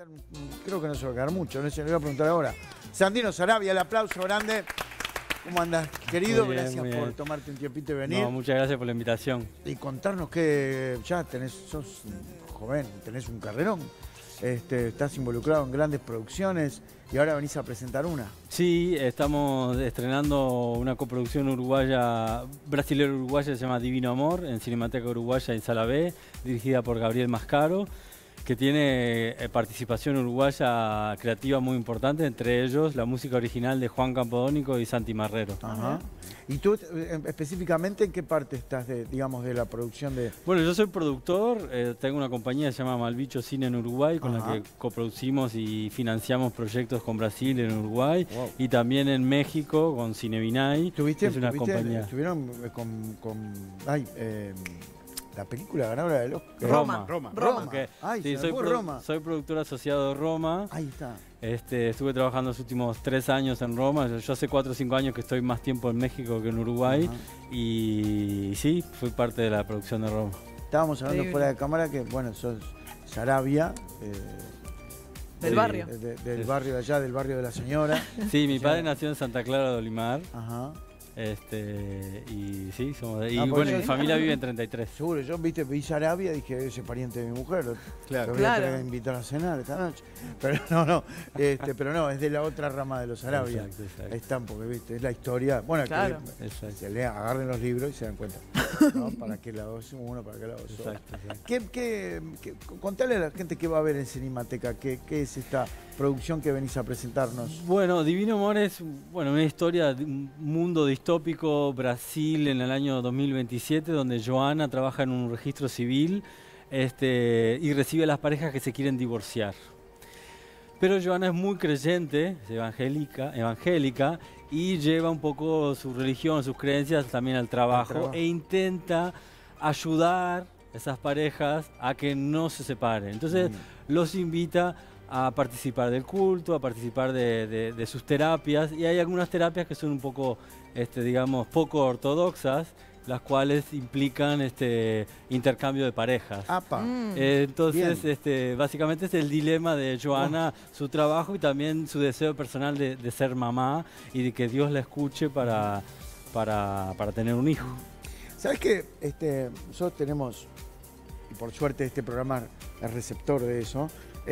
creo que no se va a quedar mucho, no se lo voy a preguntar ahora. Sandino Sarabia, el aplauso grande. ¿Cómo andás, querido? Muy bien, gracias muy por bien. tomarte un tiempito y venir. No, muchas gracias por la invitación. Y contarnos que ya sos joven, tenés un carrerón. Estás involucrado en grandes producciones y ahora venís a presentar una. Sí, estamos estrenando una coproducción uruguaya, brasilero-uruguaya, se llama Divino Amor, en Cinemateca Uruguaya en Sala B, dirigida por Gabriel Mascaro, que tiene participación uruguaya creativa muy importante, entre ellos la música original de Juan Campodónico y Santi Marrero. Ajá. ¿Y tú específicamente en qué parte estás de la producción de...? Bueno, yo soy productor, tengo una compañía que se llama Malbicho Cine en Uruguay, con la que coproducimos y financiamos proyectos con Brasil en Uruguay, y también en México con Cinevinay, que es una compañía. Estuvieron la película ganadora del Oscar. Roma. Okay. Ay, sí, soy productor asociado de Roma. Ahí está. Estuve trabajando los últimos 3 años en Roma. Yo hace 4 o 5 años que estoy más tiempo en México que en Uruguay. Y sí, fui parte de la producción de Roma. Estábamos hablando fuera de cámara que, bueno, sos Sarabia. Del barrio. Del barrio de allá, del barrio de la señora. Sí, mi padre nació en Santa Clara de Olimar. Ajá. Y sí, somos de ahí. Y bueno, mi familia vive en 33. Seguro, yo vi Sarabia, dije, ese pariente de mi mujer. Claro. Lo voy a tener que invitar a cenar esta noche. Pero no, pero no, es de la otra rama de los Sarabia. Exacto. Están porque, viste, es la historia. Bueno, claro. que se lean, agarren los libros y se dan cuenta. ¿No? ¿Para qué lado es uno, para qué lado es otro? Exacto. Contale a la gente qué va a ver en Cinemateca, qué es esta producción que venís a presentarnos. Bueno, Divino Amor es una historia de un mundo distópico, Brasil en el año 2027, donde Joana trabaja en un registro civil y recibe a las parejas que se quieren divorciar. Pero Joana es muy creyente, es evangélica y lleva un poco su religión, sus creencias también al trabajo e intenta ayudar a esas parejas a que no se separen. Entonces los invita a participar del culto, a participar de sus terapias, y hay algunas terapias que son un poco, digamos, poco ortodoxas, las cuales implican intercambio de parejas. Entonces, básicamente es el dilema de Joana, su trabajo y también su deseo personal de ser mamá y de que Dios la escuche para tener un hijo. ¿Sabes qué? Nosotros tenemos, y por suerte este programa es receptor de eso,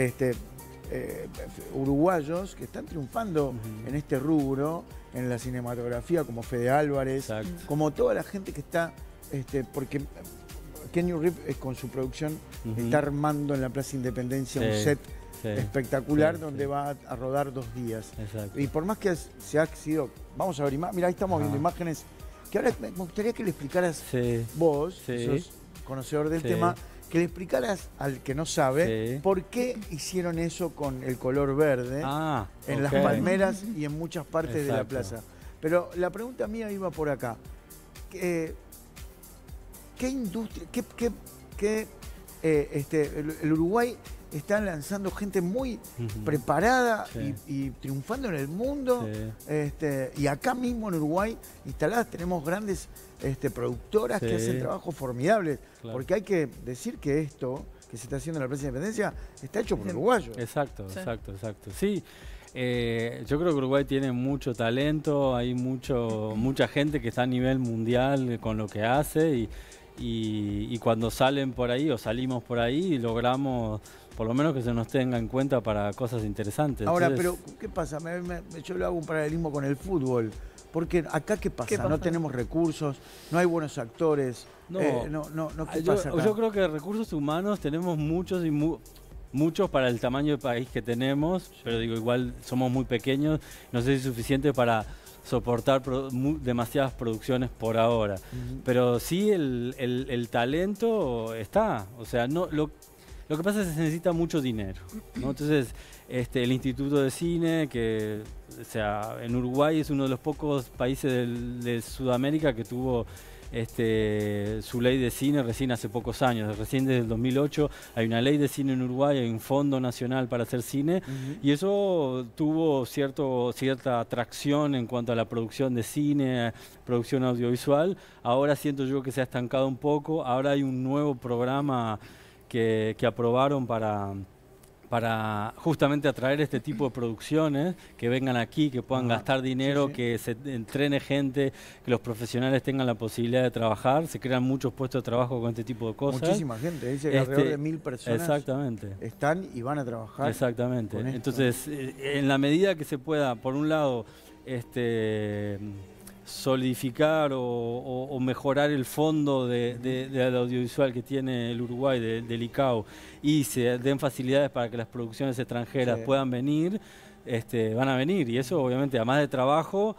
uruguayos que están triunfando en este rubro, en la cinematografía, como Fede Álvarez, como toda la gente que está, porque Kenny Reeves con su producción está armando en la Plaza Independencia un set espectacular donde va a rodar 2 días. Y por más que se ha sido, vamos a ver, mira, ahí estamos viendo imágenes, que ahora me gustaría que le explicaras vos, que sos conocedor del tema, que le explicaras al que no sabe por qué hicieron eso con el color verde en las palmeras y en muchas partes de la plaza. Pero la pregunta mía iba por acá. ¿Qué industria, el Uruguay está lanzando gente muy preparada y triunfando en el mundo? Y acá mismo en Uruguay instaladas tenemos grandes productoras que hacen trabajos formidables. Porque hay que decir que esto que se está haciendo en la Plaza de Independencia está hecho por uruguayos. Exacto. Sí, yo creo que Uruguay tiene mucho talento, hay mucha gente que está a nivel mundial con lo que hace y cuando salen por ahí o salimos por ahí logramos por lo menos que se nos tenga en cuenta para cosas interesantes. Ahora, pero ¿qué pasa? Yo le hago un paralelismo con el fútbol. Porque acá, ¿qué pasa? No tenemos recursos, no hay buenos actores. ¿Qué pasa acá? Yo creo que recursos humanos tenemos muchos y muchos para el tamaño de país que tenemos, pero digo, igual somos muy pequeños, no sé si es suficiente para soportar demasiadas producciones por ahora. Pero sí el talento está, o sea, lo que pasa es que se necesita mucho dinero, ¿no? Entonces, el Instituto de Cine, que en Uruguay es uno de los pocos países de Sudamérica que tuvo su ley de cine recién hace pocos años. Recién desde el 2008 hay una ley de cine en Uruguay, hay un fondo nacional para hacer cine y eso tuvo cierta atracción en cuanto a la producción de cine, producción audiovisual. Ahora siento yo que se ha estancado un poco. Ahora hay un nuevo programa que aprobaron para para justamente atraer este tipo de producciones, que vengan aquí, que puedan gastar dinero, sí. que se entrene gente, que los profesionales tengan la posibilidad de trabajar, se crean muchos puestos de trabajo con este tipo de cosas. Muchísima gente, dice que alrededor de 1000 personas exactamente. están y van a trabajar. Exactamente. Entonces, en la medida que se pueda, por un lado, solidificar o mejorar el fondo del audiovisual que tiene el Uruguay, del ICAO, y se den facilidades para que las producciones extranjeras puedan venir, van a venir. Y eso, obviamente, además de trabajo,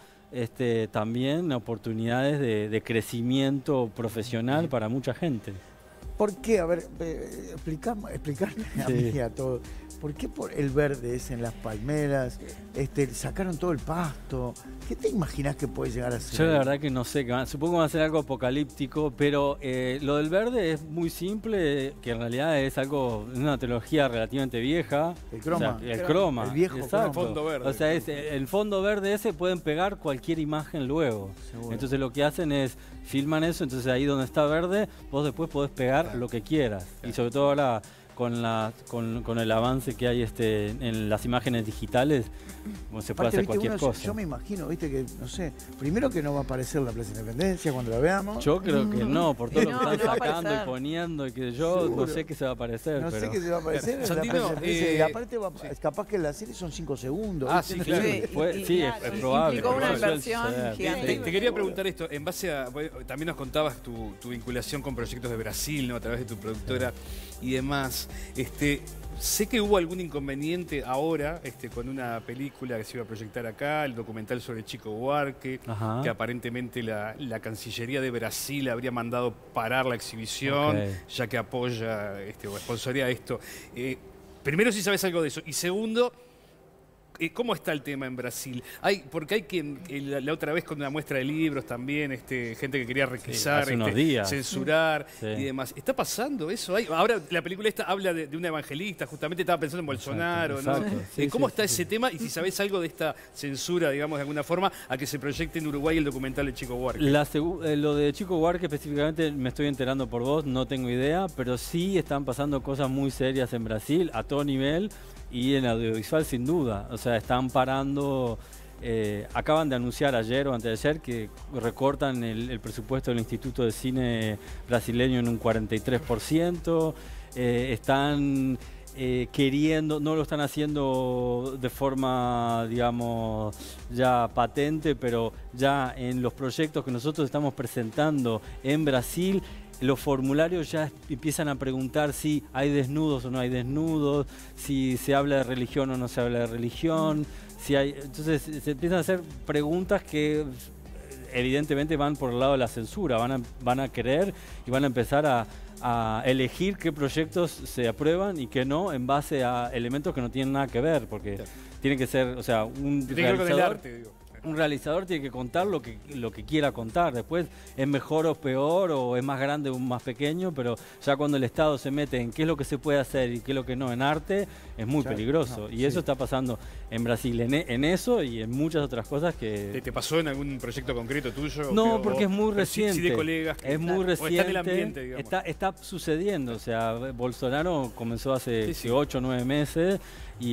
también oportunidades de crecimiento profesional para mucha gente. ¿Por qué? A ver, explicarme a mí y a todos. ¿Por qué el verde es en las palmeras? Sacaron todo el pasto. ¿Qué te imaginas que puede llegar a ser? Yo la verdad que no sé, supongo que va a ser algo apocalíptico, pero lo del verde es muy simple, que en realidad es una tecnología relativamente vieja. El croma. O sea, el croma. El viejo exacto. El fondo verde. O sea, el fondo verde ese pueden pegar cualquier imagen luego. Seguro. Entonces lo que hacen es filman eso, entonces ahí donde está verde, vos después podés pegar lo que quieras. Y sobre todo ahora con el avance que hay en las imágenes digitales, se puede hacer cualquier cosa. Yo me imagino, viste, que no sé, primero que no va a aparecer la Plaza Independencia cuando la veamos. Yo creo que no, por todo lo que No, están no va a sacando y aparecer. poniendo, y que yo Seguro. no sé qué se va a aparecer. No sé qué se va a aparecer. en la Santino, Plaza Independencia. Y aparte, capaz que la serie son 5 segundos. Ah, ¿viste? sí, No claro. sé. Sí, es probable. Implicó una Pero inversión suele suceder. gigante. Te quería preguntar esto, en base a, también nos contabas tu vinculación con proyectos de Brasil, ¿no? A través de tu productora y demás. Sé que hubo algún inconveniente ahora con una película que se iba a proyectar acá, el documental sobre Chico Buarque, Ajá. que aparentemente la Cancillería de Brasil habría mandado parar la exhibición, ya que apoya o sponsorea esto. Primero, si sabes algo de eso. Y segundo, ¿cómo está el tema en Brasil? Porque hay quien, la otra vez con una muestra de libros también, gente que quería requisar, hace unos días. censurar y demás. ¿Está pasando eso? Ahora la película esta habla de una evangelista, justamente estaba pensando en Bolsonaro, ¿no? Exacto. Sí, ¿Cómo sí, está ese tema? Y si sabés algo de esta censura, digamos, de alguna forma, a que se proyecte en Uruguay el documental de Chico Buarque. Lo de Chico Buarque específicamente me estoy enterando por vos, no tengo idea, pero sí están pasando cosas muy serias en Brasil, a todo nivel. Y en audiovisual sin duda, o sea, están parando, acaban de anunciar ayer o antes de ayer que recortan el presupuesto del Instituto de Cine brasileño en un 43%, están queriendo, no lo están haciendo de forma, digamos, ya patente, pero ya en los proyectos que nosotros estamos presentando en Brasil, los formularios ya empiezan a preguntar si hay desnudos o no hay desnudos, si se habla de religión o no se habla de religión, entonces se empiezan a hacer preguntas que evidentemente van por el lado de la censura, van a querer y van a empezar a elegir qué proyectos se aprueban y qué no en base a elementos que no tienen nada que ver, porque tiene que ser, o sea, un realizador tiene que contar lo que quiera contar. Después es mejor o peor, o es más grande o más pequeño, pero ya cuando el Estado se mete en qué es lo que se puede hacer y qué es lo que no en arte, es muy peligroso. Y eso está pasando en Brasil, en eso y en muchas otras cosas que... ¿Te pasó en algún proyecto concreto tuyo? No, porque es muy reciente. Sí, de colegas. Es muy reciente. Está en el ambiente, digamos. Está sucediendo. O sea, Bolsonaro comenzó hace 8 o 9 meses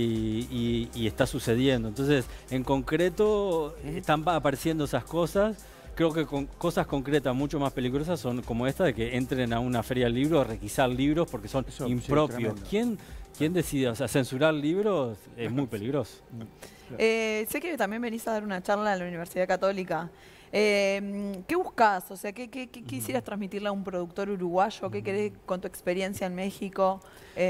y está sucediendo. Entonces, en concreto, están apareciendo esas cosas. Creo que con cosas concretas mucho más peligrosas son como esta de que entren a una feria del libro a requisar libros porque son impropios. ¿Quién decide? O sea, censurar libros es muy peligroso. Sé que también venís a dar una charla en la Universidad Católica. ¿Qué buscás? O sea, ¿qué quisieras transmitirle a un productor uruguayo? ¿Qué querés con tu experiencia en México?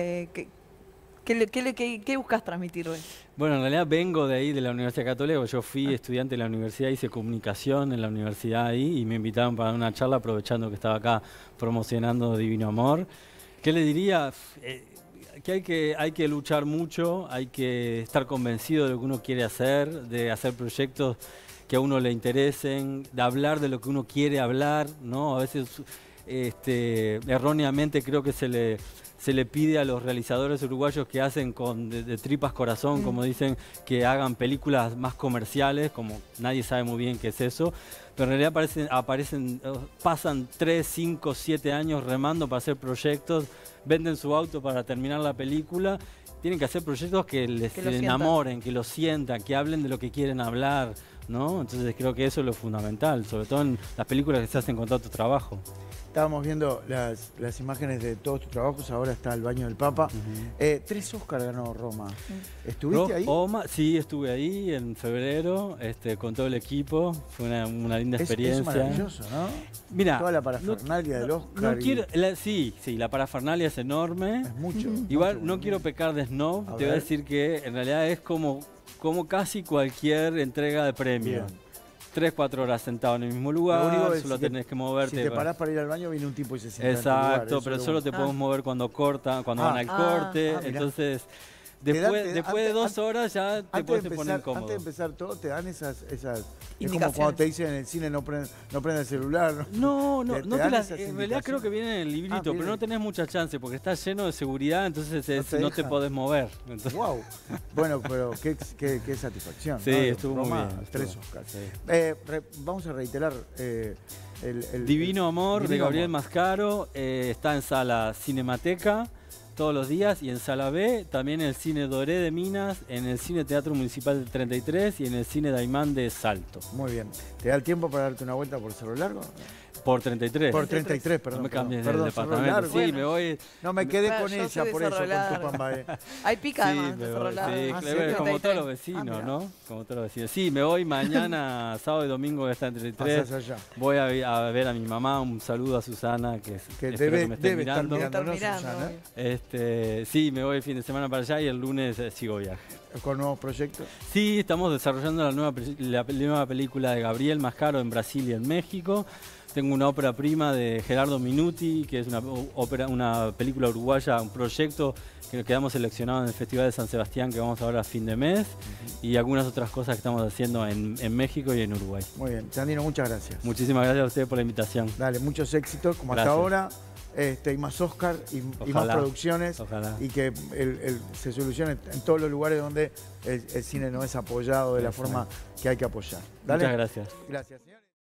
¿Qué buscas transmitirle? Bueno, en realidad vengo de ahí, de la Universidad Católica. Yo fui estudiante de la universidad, hice comunicación en la universidad ahí y me invitaron para una charla aprovechando que estaba acá promocionando Divino Amor. ¿Qué le diría? Que hay que luchar mucho, hay que estar convencido de lo que uno quiere hacer, de hacer proyectos que a uno le interesen, de hablar de lo que uno quiere hablar, ¿no? A veces erróneamente creo que se le pide a los realizadores uruguayos que hacen de tripas corazón, como dicen, que hagan películas más comerciales, como nadie sabe muy bien qué es eso, pero en realidad pasan 3, 5, 7 años remando para hacer proyectos, venden su auto para terminar la película tienen que hacer proyectos que les Que lo sientan. enamoren, que lo sientan, que hablen de lo que quieren hablar, ¿no? Entonces creo que eso es lo fundamental, sobre todo en las películas que se hacen con todo tu trabajo. Estábamos viendo las imágenes de todos tus trabajos, ahora está El baño del Papa. 3 Oscar ganó Roma. ¿Estuviste ahí? Sí, estuve ahí en febrero con todo el equipo. Fue una linda experiencia. Es maravilloso, ¿no? Mira, toda la parafernalia del Oscar. No quiero, sí, la parafernalia es enorme. Es mucho. Igual no quiero pecar de snob. Te voy a decir que en realidad es como casi cualquier entrega de premio. Bien. 3-4 horas sentado en el mismo lugar, solo tenés que moverte. Si te parás para ir al baño, viene un tipo y se sienta. Exacto, pero solo te podemos mover cuando van al corte. Entonces, después de 2 horas ya te puedes poner incómodo. Antes de empezar todo, te dan esas es como cuando te dicen en el cine no prende el celular. No en realidad creo que viene en el librito, pero no tenés mucha chance porque está lleno de seguridad, entonces no te podés mover. Entonces... Wow. Bueno, pero qué satisfacción. Sí, ¿no? estuvo muy bien. 3 Oscars. Sí. Vamos a reiterar el Divino Amor de Gabriel Mascaro está en sala Cinemateca todos los días y en sala B, también en el Cine Doré de Minas, en el Cine Teatro Municipal del 33 y en el Cine Daimán de Salto. Muy bien. ¿Te da el tiempo para darte una vuelta por Cerro Largo? Por 33. Por 33, perdón. No me cambies de departamento. Sí, me voy. No me quedé con ella, por eso, con Tupambaé. Hay pica además de Cerro Largo. Sí, como todos los vecinos, ¿no? Como todos los vecinos. Sí, me voy mañana, sábado y domingo voy a estar en 33. Voy a ver a mi mamá, un saludo a Susana, que debe me esté mirando. Estar mirando, ¿no, Susana? Sí, me voy el fin de semana para allá y el lunes sigo viaje. ¿Con nuevos proyectos? Sí, estamos desarrollando la nueva película de Gabriel Mascaro en Brasil y en México. Tengo una ópera prima de Gerardo Minuti, que es una película uruguaya, un proyecto que quedamos seleccionados en el Festival de San Sebastián, que vamos ahora a fin de mes, y algunas otras cosas que estamos haciendo en México y en Uruguay. Muy bien, Sandino, muchas gracias. Muchísimas gracias a ustedes por la invitación. Dale, muchos éxitos, como hasta ahora. Y más Oscar y más producciones. Ojalá. Y que se solucione en todos los lugares donde el cine no es apoyado de la forma que hay que apoyar. Dale. Muchas gracias. Gracias, señor.